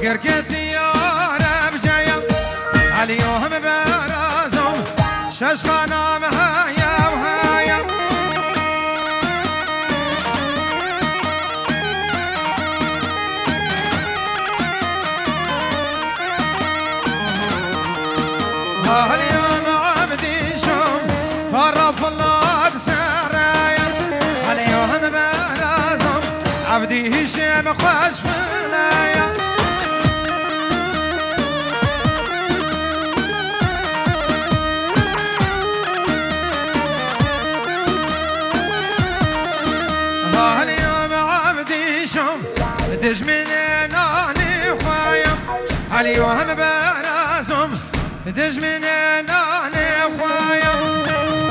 قرقتي يا رب جاية اليوم برازم ششخانة مهايا وهايا اليوم عبدي شوم طرف الله سرايا اليوم برازم عبدي هشام خوش فنايا اليوم عبدي شوم دج من ناني وخايا اليوم برازم دج من ناني وخايا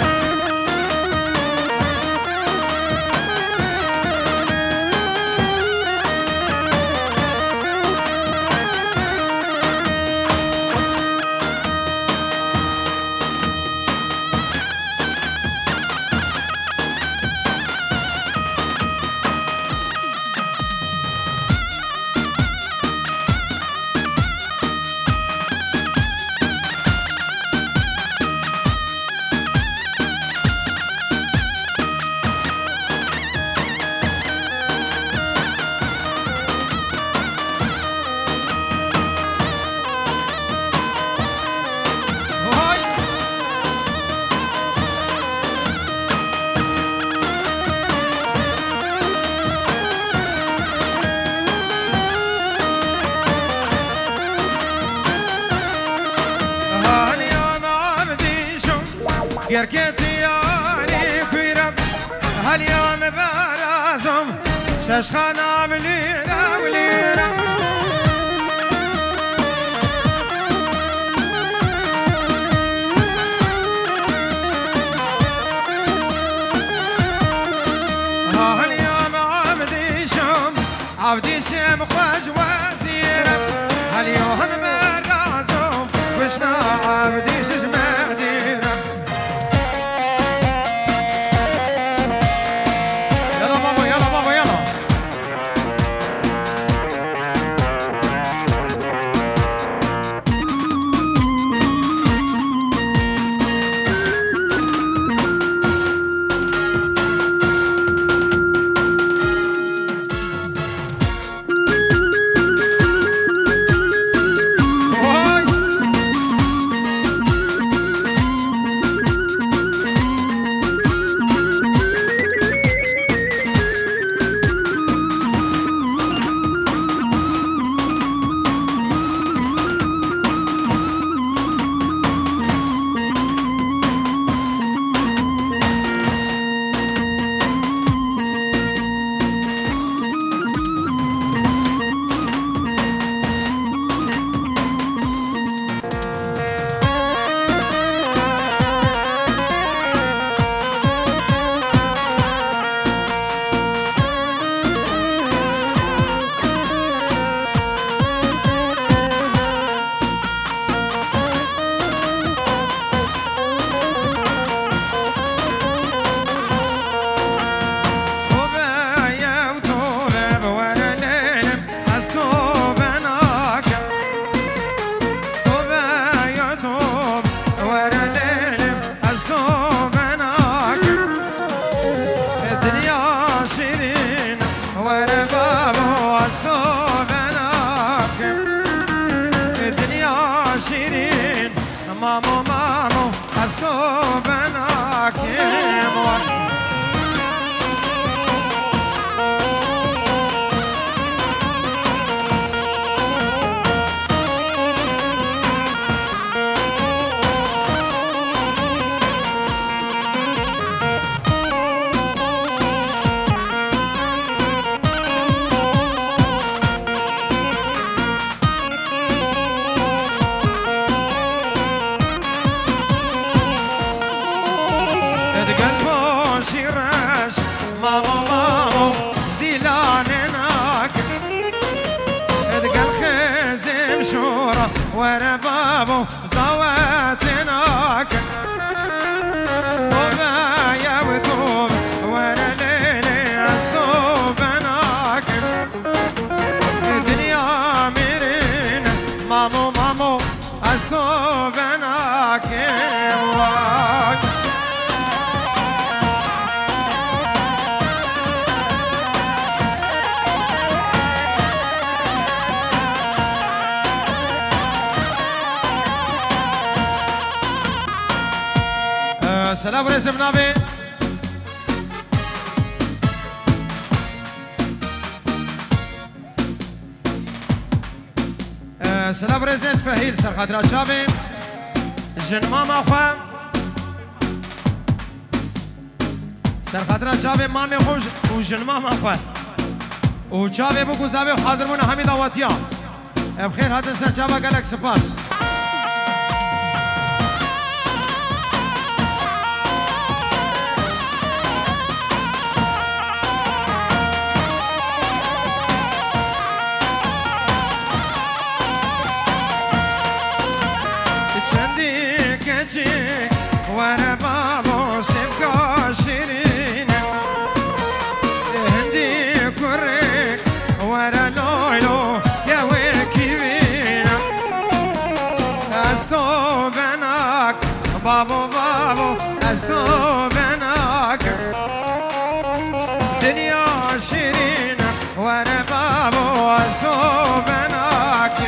قرقتي ياني كويرب هاليوم برازم ششخانة ملينا ملينا هاليوم عبدي شم عبدي شم خوش وزيرب هاليوم برازم وشنا عبدي شجم ديرب مامو مامو استو بناكم مامو مامو زديلانناك ادقى الخزم شورة ورا بابو زواتناك طوبة يا وطوب ورا ليلي استوبناك الدنيا مري سلام رزم نابي سلام رزت فهيل سر خاطرات شابي جن ماما خوا سر خاطرات شابي مامي خوش وجن ماما خوا وشابي بوكو زابي حاضر منا حميد واتيا بخير هاتن سر شابا قالك سپاس وانا بابو سبقا شيرين هندي كوريك وانا لويلو يا ويكيبين استو بناك بابو بابو استو بناك دنيا شيرين وانا بابو استو بناك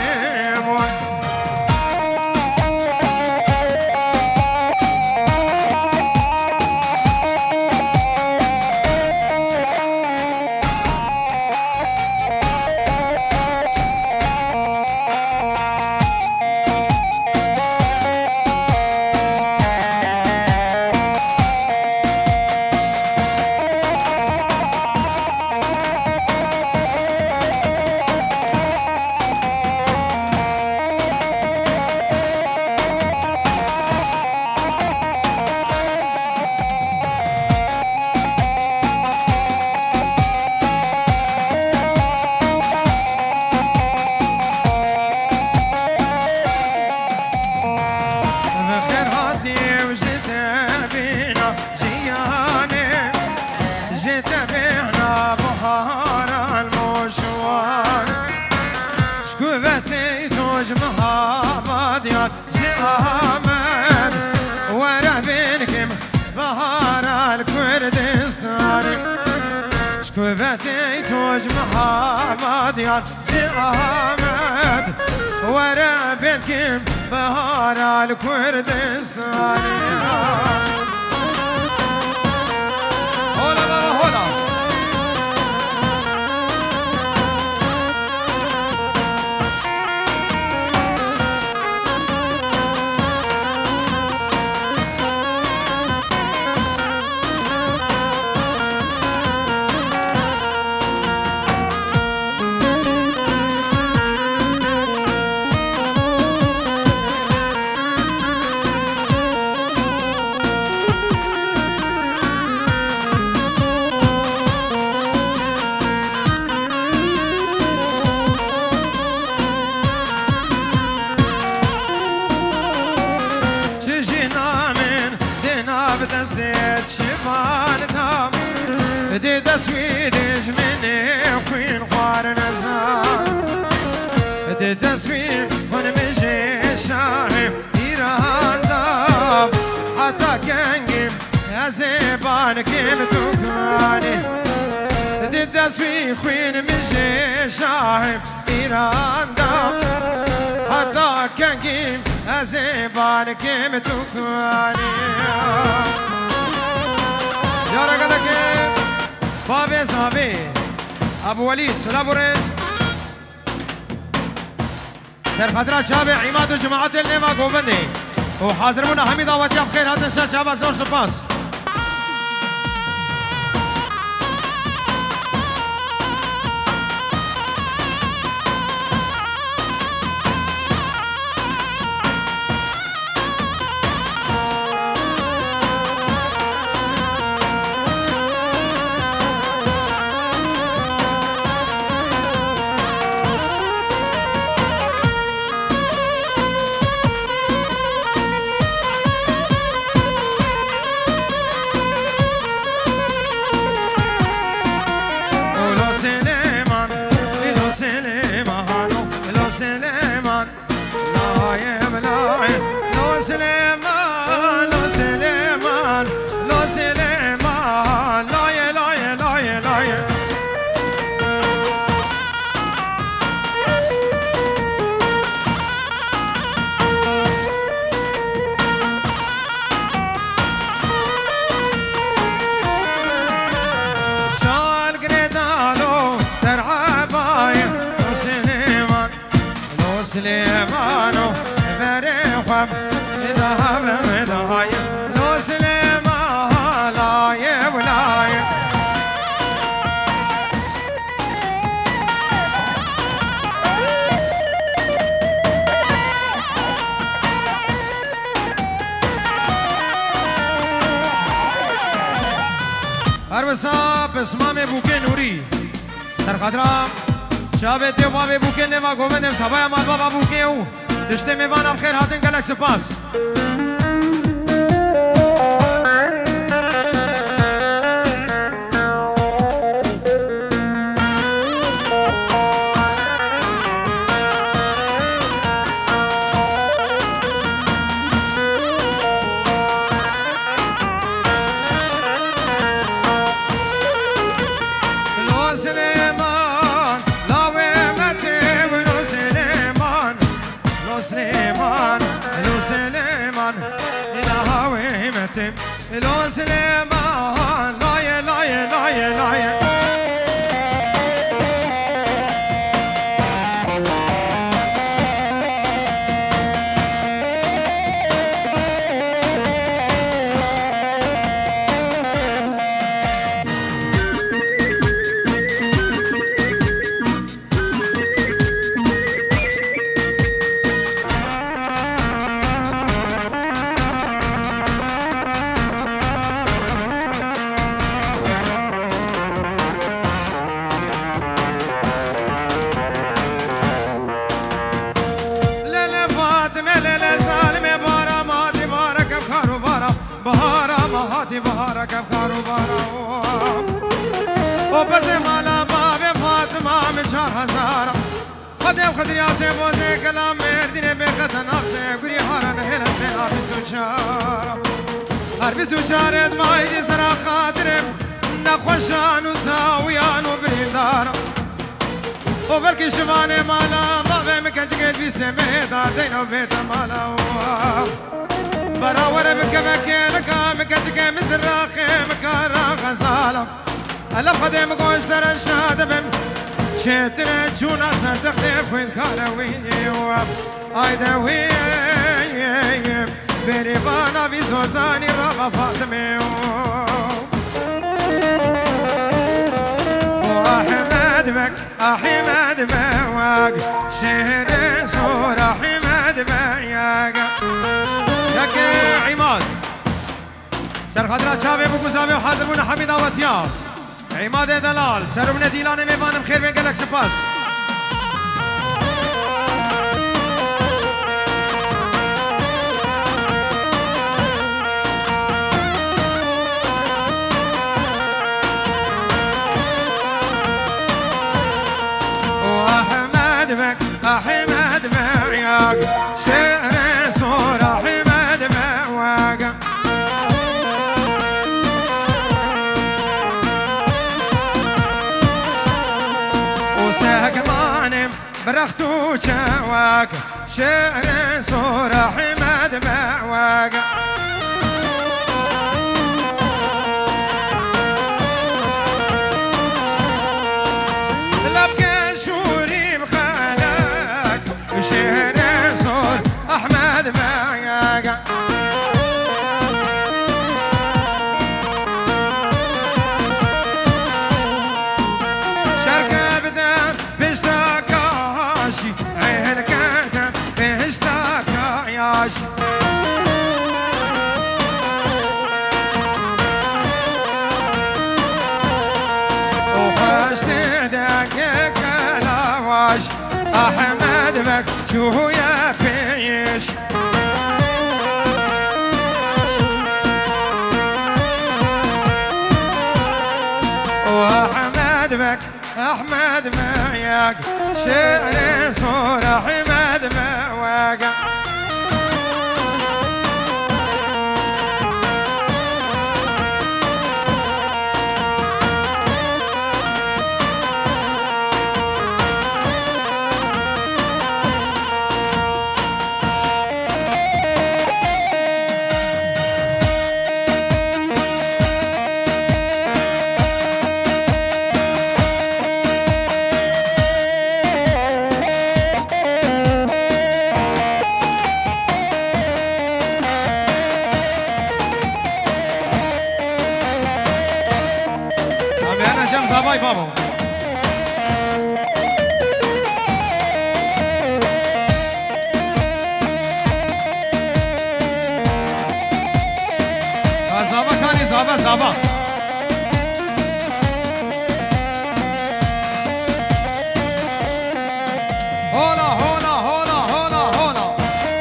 شكوفتي توج محمد شامد ورا بينكم بهار الكردستان هولا بابا هولا دي تسويدج مني خوين خوار نزان دي تسويد خون مجي شاهم إيران داب حتى كنجم هزيبان كيم توكاني دي تسويد خوين مجي شاهم إيران داب حتى كنجم هزيبان كيم توكاني يا رجلك بابي صابي ابو وليد سلام رز سر خطرات شابي عماد وجماعات النيمة قوبندي وحاضر منا حميد واتيا بخير هذا سر شابا زور سباس سليمانو بريخم ذهب ذهاي لو سليمان لاي ولاي هربسا بسمام بوكي نوري سرخدرا شابه دیوابه بوکه نوا گومندم سبای مال بابا بوکه او دشته میوانم خیر هاتن گلک سپاس سليمان لو سليمان إلى هواي متم لو سليمان لاي لاي لاي لاي بهارك افكار وبارا وبس مالا باب فاطمه من 4000 خدم خدر يا سيبوزي كلام مردين بخت نفسي غري هارن هنا سنا بستوشار هر بستوشار ما يجي سرا خاطرم نخوشان وتاويان وبريندار وبلكي شواني مالا باب مكجك بيسمه دار دينو بيت مالا براور بكمكينك مكجك مسراخي مكارا غزالة ألا خدم قوستر الشادبم شتر جونا سنتخدي خويد كارويني آيدا ويم بريبانا بيزوزاني رابا فاطمي وأحمد بك أحمد بواق شهر سور أحمد بياق ياك عماد سرخدرات شابه بكوزابه وحاضر بونا حميد آواتيا عماد دلال سرمنا ديلان ميوانم خير بين قلق سپاس وأحمد بك أحمد بياق شهر سور أحمد بياق وساقمانم برختو جواك شعر سور أحمد بياق لبك شوري بخالك شعر سور أحمد بياق شركة بدأ بشتاكاشي عين كاتب بشتاكاشي وخشت دقيق الأواش أحمد بك شو يا بيش وأحمد بك أحمد بياق شعر صور أحمد بياق زابای بابا زابا کانی زابا زابا هولا هولا هولا هولا هولا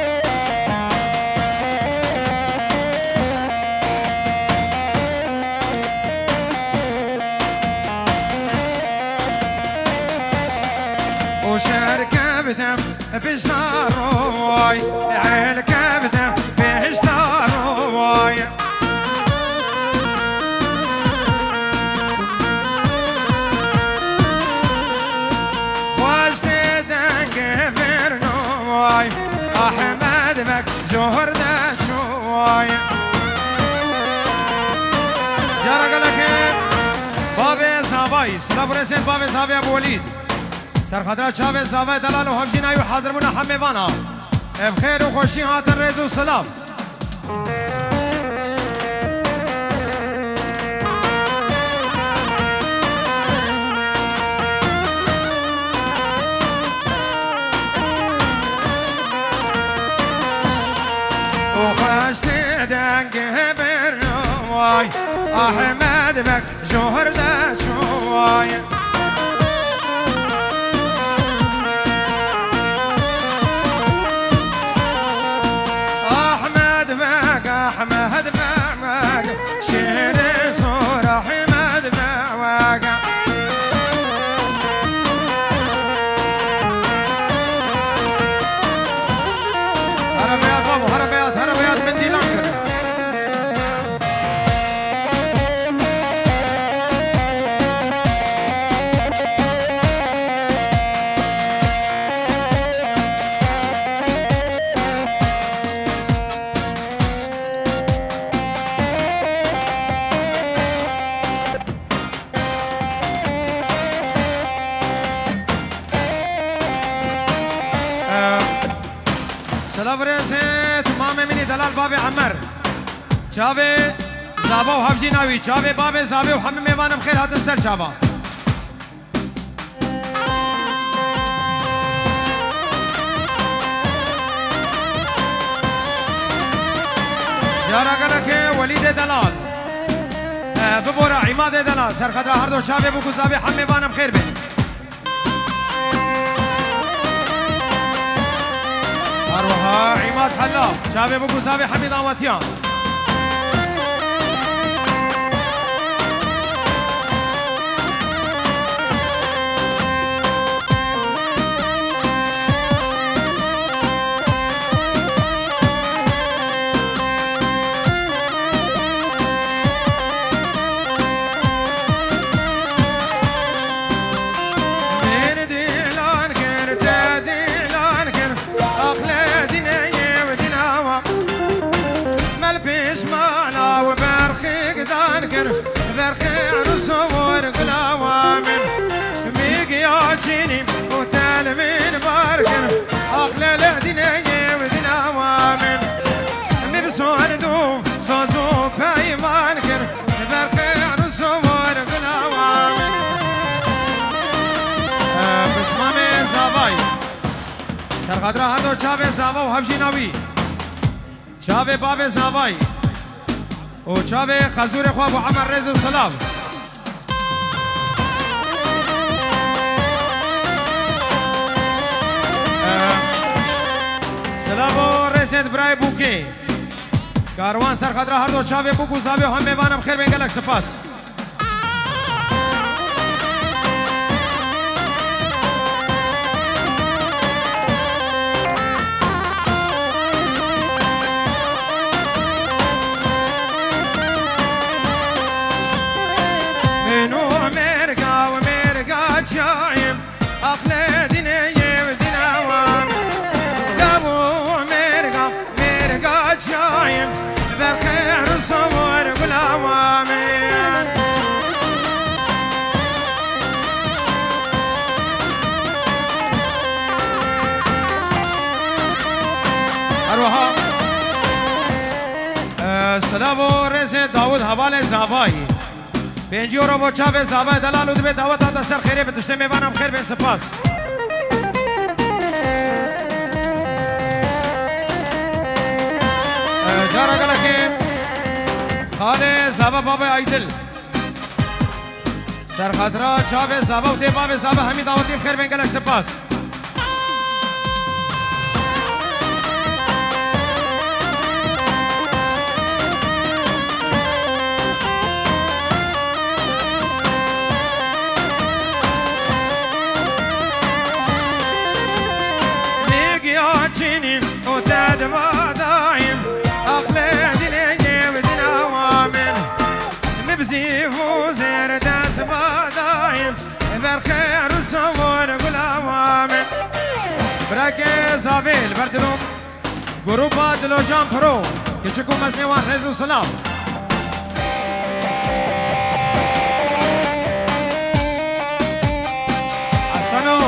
وشهر كبتم بشتار رواي عيل كبتم بشتار رواي أحمد بك جوهر دا شوي جارك لك بابي زاباي سلام رسل بابي زابي أبو وليد سرخدرة شابي زابي دلال وحمجين أيو حاضر منا حميوانا بخير وخوشي هات الرئيس والسلام أحمد بك جوهر دا شوي أحمد بك أحمد بك شير صور أحمد بك هربيات بابو هربيات هربيات من دي لانكر سلام رسید مامه منی دلال باب عمر چاوه زابا و حبجی ناوی چاوه باب زابه و همه میوانم خیر هاتن سر چاوا جارا گلک ولید دلال ببورا عماد دلال سرخدر هر دو چاوه بگو زابه همه میوانم خیر بین أروها عماد حلاف شابي بوكو سابي حميد آواتيان برخي عرصور قلاوامن ميقياتيني وتال من باركن أغلى لدنيا ودناوامن مبسون دو صوزو بايمانكن برخي عرصور قلاوامن بسمامي زاباي سرخدرة هندو چاوه زابا و حبشي ناوي چاوه باب زاباي و چاوه خزور خواب و عمر رز و سلام سلام و رسید برای بوکی کاروان سرخدره هر دو چاوه بوکو زاوه هم میوانم خیر بینگلک سپاس صور بالعوامل أروها سلام و رز داود حوال زابایی 5 یورو با چاوه زابه دلالو دبه دعوت آتا سر خیره به دشته میوانم خیر به سپاس جارا گلکیم خاله زابه بابه ایدل سر خاطرا چاوه زابه و دی بابه زابه همی دعوتیم خیر به گلک سپاس زاویل بردلوم گروه دلو جان پرو که چکو مسلوان رزو سلام حسنو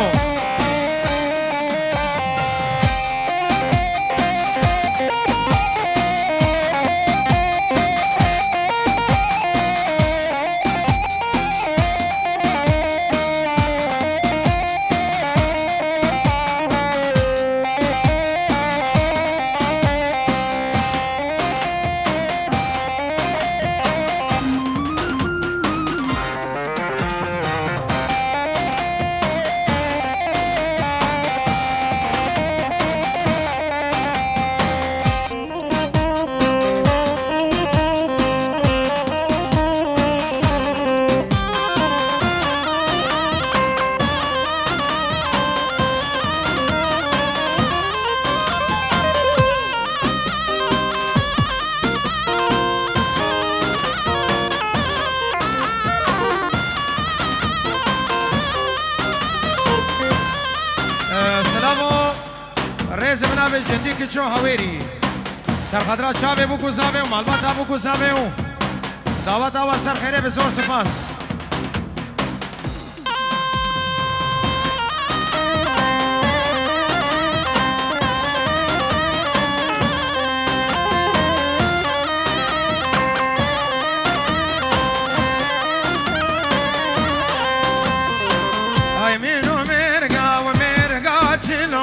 جندی که چون هویری سرخدرا چاوه بو گزاوه و مالبات بو گزاوه و دعوت آوا سر خیره بزور سپاس ای منو مرگا و مرگا چلو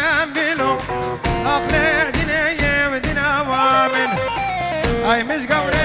Ay, Miss Governor.